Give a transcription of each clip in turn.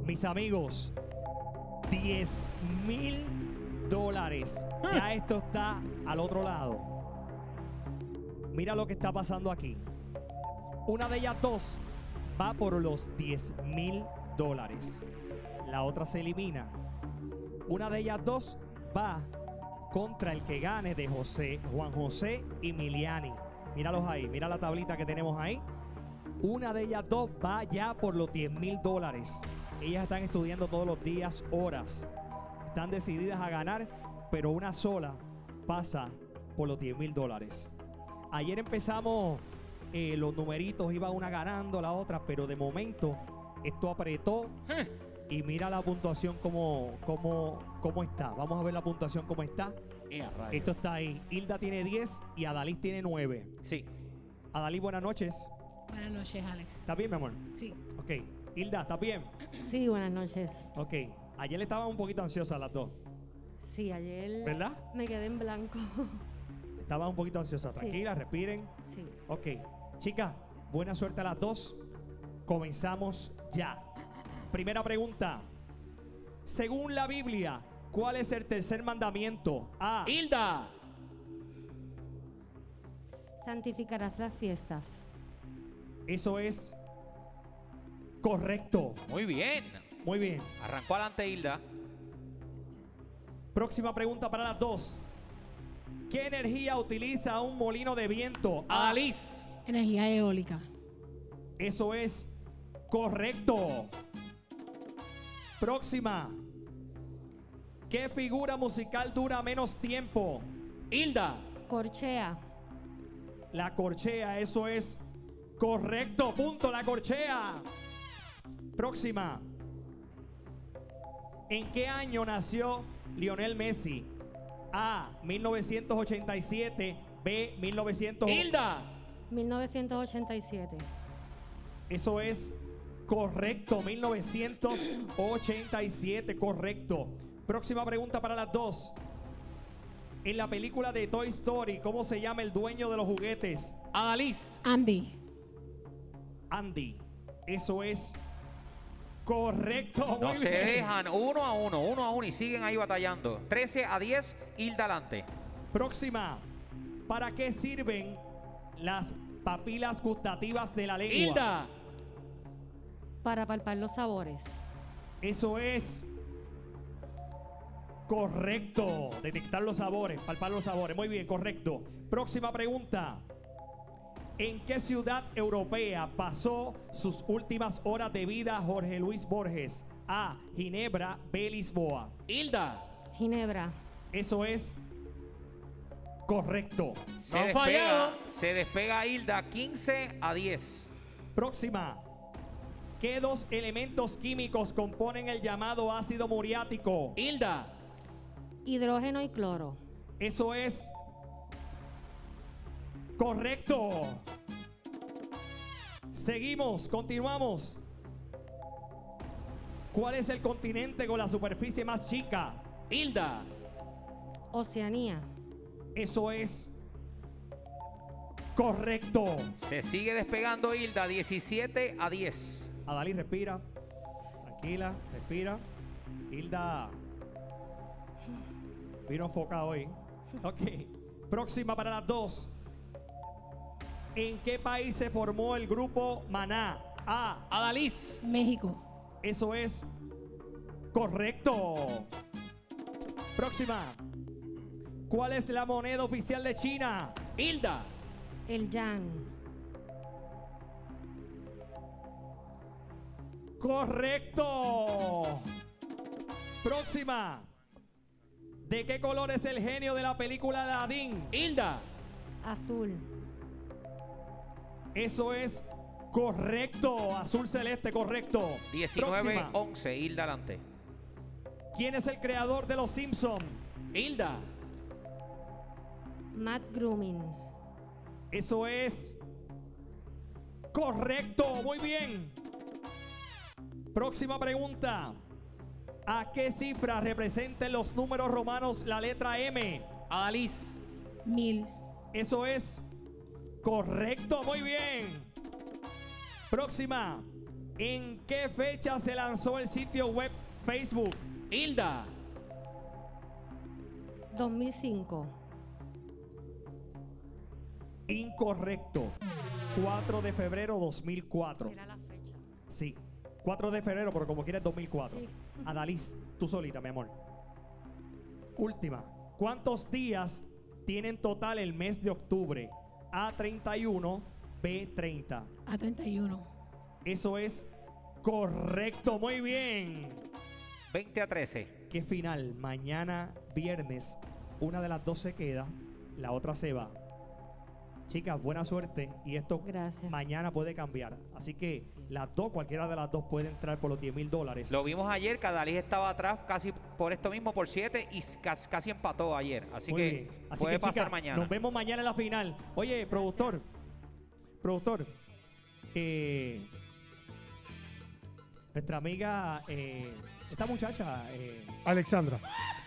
Mis amigos, $10,000. Ya esto está al otro lado. Mira lo que está pasando aquí. Una de ellas dos va por los $10,000. La otra se elimina. Una de ellas dos va contra el que gane de Juan José y Miliani. Míralos ahí, mira la tablita que tenemos ahí. Una de ellas dos va ya por los $10,000. Ellas están estudiando todos los días, horas. Están decididas a ganar, pero una sola pasa por los $10,000. Ayer empezamos, los numeritos, iba una ganando, la otra, pero de momento esto apretó. Y mira la puntuación cómo está. Vamos a ver la puntuación cómo está. Esto está ahí. Hilda tiene 10 y Adalys tiene 9. Sí. Adalys, buenas noches. Buenas noches, Alex. ¿Estás bien, mi amor? Sí. Ok. Hilda, ¿estás bien? Sí, buenas noches. Ok. Ayer estaban un poquito ansiosas las dos. Sí, ayer ¿Verdad? me quedé en blanco. Estaban un poquito ansiosas. Sí. Tranquilas, respiren. Sí. Ok. Chicas, buena suerte a las dos. Comenzamos ya. Primera pregunta. Según la Biblia, ¿cuál es el tercer mandamiento? A. Hilda. Santificarás las fiestas. Eso es correcto. Muy bien. Muy bien. Arrancó adelante Hilda. Próxima pregunta para las dos. ¿Qué energía utiliza un molino de viento? A. Adalys. Energía eólica. Eso es correcto. Próxima. ¿Qué figura musical dura menos tiempo? Hilda. Corchea. La corchea, eso es correcto. Punto, la corchea. Próxima. ¿En qué año nació Lionel Messi? A. 1987. B. 1900. Hilda. 1987. Eso es correcto. 1987. Correcto. Próxima pregunta para las dos. En la película de Toy Story, ¿cómo se llama el dueño de los juguetes? Adalys. Andy. Andy. Eso es correcto. No Muy se bien. dejan 1-1 y siguen ahí batallando. 13-10, Hilda adelante. Próxima. ¿Para qué sirven las papilas gustativas de la lengua? Hilda. Para palpar los sabores. Eso es correcto. Detectar los sabores, palpar los sabores. Muy bien, correcto. Próxima pregunta. ¿En qué ciudad europea pasó sus últimas horas de vida Jorge Luis Borges? A. Ginebra. B. Lisboa. Hilda. Ginebra. Eso es correcto. Se No han despega, fallado. se despega Hilda 15-10. Próxima. ¿Qué dos elementos químicos componen el llamado ácido muriático? Hilda. Hidrógeno y cloro. Eso es correcto. Seguimos, continuamos. ¿Cuál es el continente con la superficie más chica? Hilda. Oceanía. Eso es correcto. Se sigue despegando Hilda 17-10. Adalys, respira. Tranquila, respira. Hilda vino enfocada hoy. Ok. Próxima para las dos. ¿En qué país se formó el grupo Maná? A. Adalys. México. Eso es correcto. Próxima. ¿Cuál es la moneda oficial de China? Hilda. El yang. Correcto. Próxima. ¿De qué color es el genio de la película de Aladdin? Hilda. Azul. Eso es correcto. Azul celeste, correcto. Próxima. 19-11, Hilda adelante. ¿Quién es el creador de Los Simpson? Hilda. Matt Groening. Eso es correcto. Muy bien. Próxima pregunta. ¿A qué cifra representan los números romanos la letra M? Adalys. 1000. Eso es correcto. Muy bien. Próxima. ¿En qué fecha se lanzó el sitio web Facebook? Hilda. 2005. Incorrecto. 4 de febrero 2004. Era la fecha. Sí, 4 de febrero, pero como quieres 2004. Sí. Adalys, tú solita, mi amor. Última. ¿Cuántos días tiene en total el mes de octubre? A 31, B 30. A 31. Eso es correcto, muy bien. 20-13. ¿Qué final? Mañana viernes, una de las dos se queda, la otra se va. Chicas, buena suerte y esto Gracias. mañana puede cambiar. Así que las dos, cualquiera de las dos puede entrar por los $10,000. Lo vimos ayer, que Adalys estaba atrás casi por esto mismo, por 7 y casi empató ayer. Así Muy que bien. Así puede que, pasar chicas, mañana. nos vemos mañana en la final. Oye, productor, nuestra amiga, esta muchacha, Alexandra.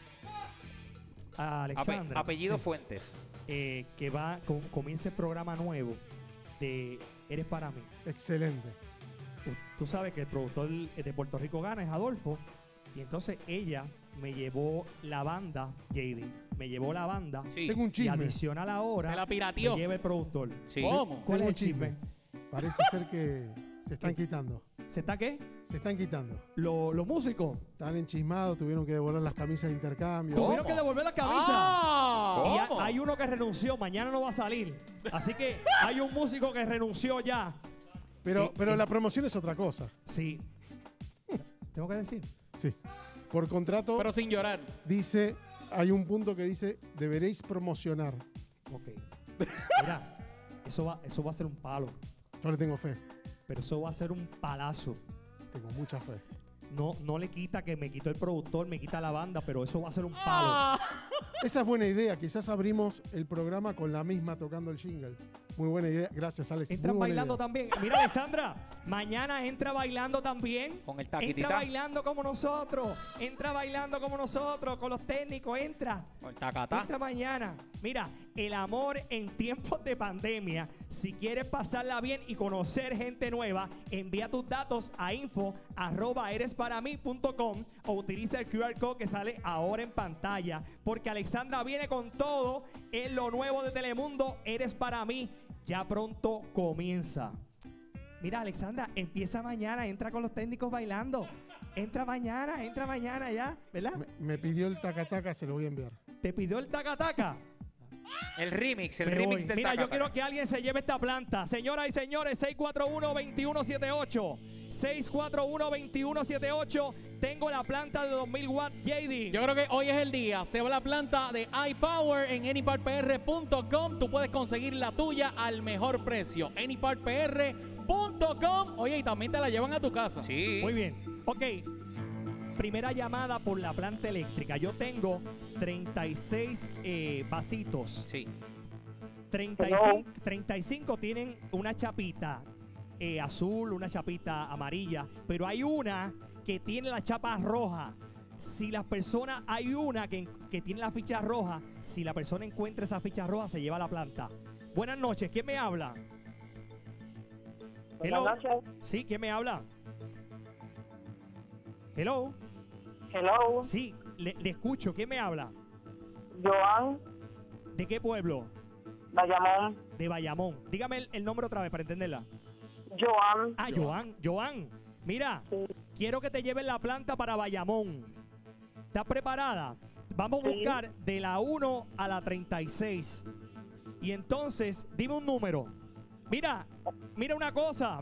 Alexandra, Apellido sí, Fuentes. que comienza el programa nuevo de Eres para mí. Excelente. Tú sabes que el productor de Puerto Rico Gana es Adolfo. Y entonces ella me llevó la banda, JD. Me llevó la banda. Sí. Tengo un Y chisme. adiciona la hora. Me la Me pirateó. lleva el productor. Sí. ¿Cómo? ¿Cuál es Tengo el un chisme? Parece ser que se están quitando. ¿Se está qué? Se están quitando. Los músicos Están enchismados, tuvieron que devolver las camisas de intercambio. ¿Cómo? tuvieron que devolver la camisa. ¡Ah! Y ¿Cómo? hay uno que renunció, mañana no va a salir. Así que hay un músico que renunció ya. Pero la promoción es otra cosa. Sí. Tengo que decir. Sí. Por contrato Pero sin llorar. dice, hay un punto que dice, deberéis promocionar. Ok. Mira, eso va a ser un palo. Yo le tengo fe. Pero eso va a ser un palazo. Tengo mucha fe. No le quita que me quitó el productor, me quita la banda, pero eso va a ser un palo. Ah. Esa es buena idea. Quizás abrimos el programa con la misma tocando el jingle. Muy buena idea. Gracias, Alex. Entran Muy buena bailando idea. también. Mira, Alexandra, mañana entra bailando también. Con el Entra taquitita. bailando como nosotros. Entra bailando como nosotros, con los técnicos. Entra. Con el tacatá. Entra mañana. Mira, el amor en tiempos de pandemia. Si quieres pasarla bien y conocer gente nueva, envía tus datos a info@eresparamí.com o utiliza el QR code que sale ahora en pantalla. Porque Alexandra viene con todo en lo nuevo de Telemundo. Eres para mí. Ya pronto comienza. Mira, Alexandra, empieza mañana. Entra con los técnicos bailando. Entra mañana ya, ¿verdad? Me pidió el taca-taca, se lo voy a enviar. Te pidió el taca-taca. El remix Me remix voy. del Mira, yo tacataca. quiero que alguien se lleve esta planta. Señoras y señores, 641-2178. 641-2178. Tengo la planta de 2000 watts, JD. Yo creo que hoy es el día. Se va la planta de iPower en anypartpr.com. Tú puedes conseguir la tuya al mejor precio. anypartpr.com. Oye, y también te la llevan a tu casa. Sí. Muy bien. Ok. Primera llamada por la planta eléctrica. Yo tengo 36 vasitos. Sí. 35 tienen una chapita azul, una chapita amarilla, pero hay una que tiene la chapa roja. Si las personas, hay una que tiene la ficha roja, si la persona encuentra esa ficha roja, se lleva la planta. Buenas noches, ¿quién me habla? Hello. Buenas noches. Sí, ¿quién me habla? Hello. Hello, Sí, le escucho, ¿quién me habla? Joan ¿De qué pueblo? Bayamón. De Bayamón. Dígame el nombre otra vez para entenderla. Joan. Ah, Joan. Mira, Sí. quiero que te lleven la planta para Bayamón. ¿Estás preparada? Vamos a Sí. buscar de la 1 a la 36. Y entonces, dime un número. Mira una cosa.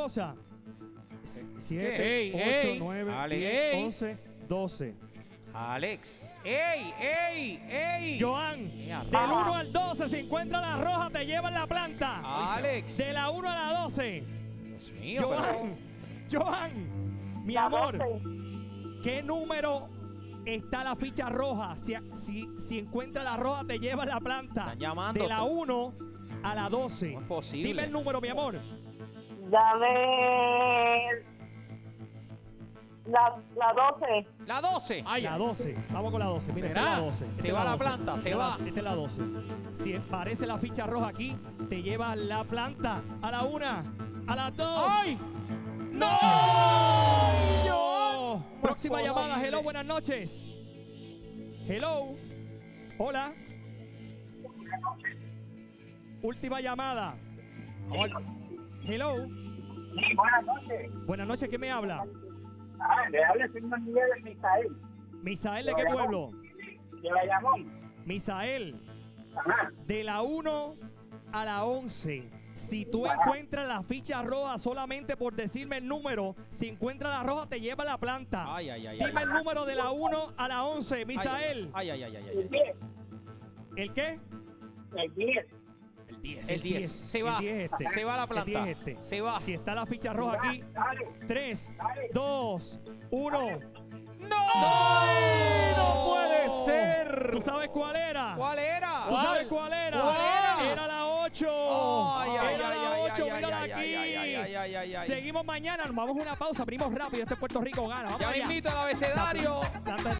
7, Ey, 8, ey, 9, Alex. 10, Ey. 11, 12. Alex. ¡Ey! Joan, Ea, del 1 al 12, si encuentra la roja, te llevan la planta. Alex. De la 1 a la 12. Dios mío, pero- Joan, mi La amor, 12. ¿qué número está la ficha roja? Si encuentra la roja, te lleva la planta. Están llamando. De la 1 a la 12. No es posible. Dime el número, mi amor. Dame la 12. La 12. Ay, La 12. Vamos con la 12. Mira, esta ¿Será? es la 12. Esta Se es va la 12. planta, se Esta va. Esta es la 12. Si aparece la ficha roja aquí, te lleva la planta. A la 1, a la 2. ¡Ay! ¡No! ¡No! Próxima llamada. Hello, buenas noches. Hello. Hola. Última llamada. Hello. Sí, buenas noches. Buenas noches, ¿quién me habla? Le habla el señor Miguel de Misael. Misael, ¿de qué pueblo? De Bayamón. Misael, Ajá. de la 1 a la 11. Si tú encuentras la ficha roja solamente por decirme el número, si encuentras la roja te lleva a la planta. Ay, ay, ay. Dime el número de la 1 a la 11, Misael. Ay, ay, ay, ay, El ay. 10. ¿El qué? El 10. El 10. Se va. El 10 este. Se va a la El planta. 10 este. Se va. Si está la ficha roja aquí, Dale. 3, 2, 1. ¡Ay, no puede ser! ¿Tú sabes cuál era? ¿Cuál era? ¿Tú sabes cuál era? ¿Cuál era? Era la 8. Ay, ay, Era ay, la ay, 8, ay, mírala ay, aquí. ay, ay, ay, ay, ay, ay. Seguimos mañana, nos vamos a una pausa, abrimos rápido, este Puerto Rico gana. Vamos Ya allá. mismito el abecedario. Date